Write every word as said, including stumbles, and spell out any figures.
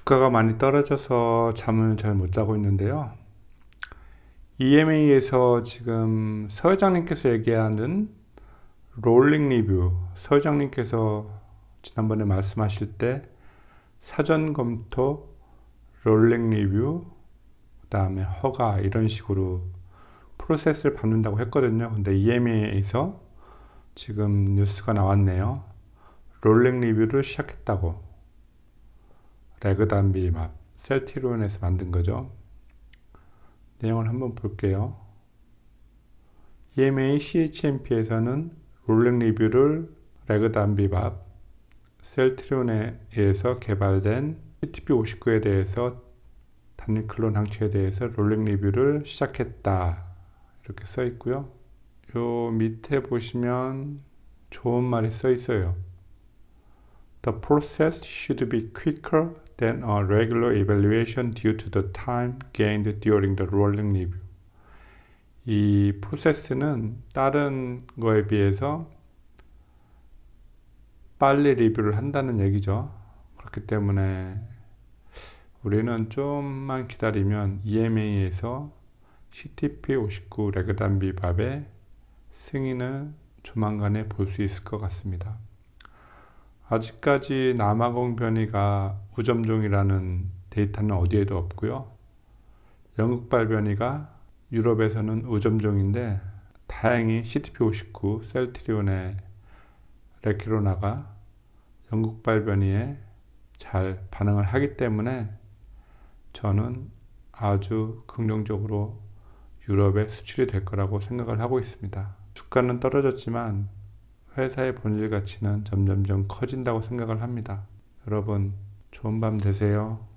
주가가 많이 떨어져서 잠을 잘 못 자고 있는데요. 이엠에이에서 지금 서 회장님께서 얘기하는 롤링 리뷰, 서 회장님께서 지난번에 말씀하실 때 사전 검토, 롤링 리뷰, 그 다음에 허가 이런 식으로 프로세스를 밟는다고 했거든요. 근데 이엠에이에서 지금 뉴스가 나왔네요. 롤링 리뷰를 시작했다고. 레그단비맙, 셀티론에서 만든 거죠. 내용을 한번 볼게요. 이엠에이 씨에이치엠피에서는 롤링 리뷰를 레그단비맙, 셀트리온에 의해서 개발된 씨티피 오십구에 대해서 단일 클론 항체에 대해서 롤링 리뷰를 시작했다. 이렇게 써 있고요. 요 밑에 보시면 좋은 말이 써 있어요. The process should be quicker than a regular evaluation due to the time gained during the rolling review. 이 프로세스는 다른 거에 비해서 빨리 리뷰를 한다는 얘기죠. 그렇기 때문에 우리는 좀만 기다리면 이엠에이에서 씨티피 오십구 레그단비밥의 승인을 조만간에 볼 수 있을 것 같습니다. 아직까지 남아공 변이가 우점종이라는 데이터는 어디에도 없고요. 영국발 변이가 유럽에서는 우점종인데 다행히 씨티피 오십구 셀트리온의 레키로나가 영국발 변이에 잘 반응을 하기 때문에 저는 아주 긍정적으로 유럽에 수출이 될 거라고 생각을 하고 있습니다. 주가는 떨어졌지만 회사의 본질 가치는 점점점 커진다고 생각을 합니다. 여러분 좋은 밤 되세요.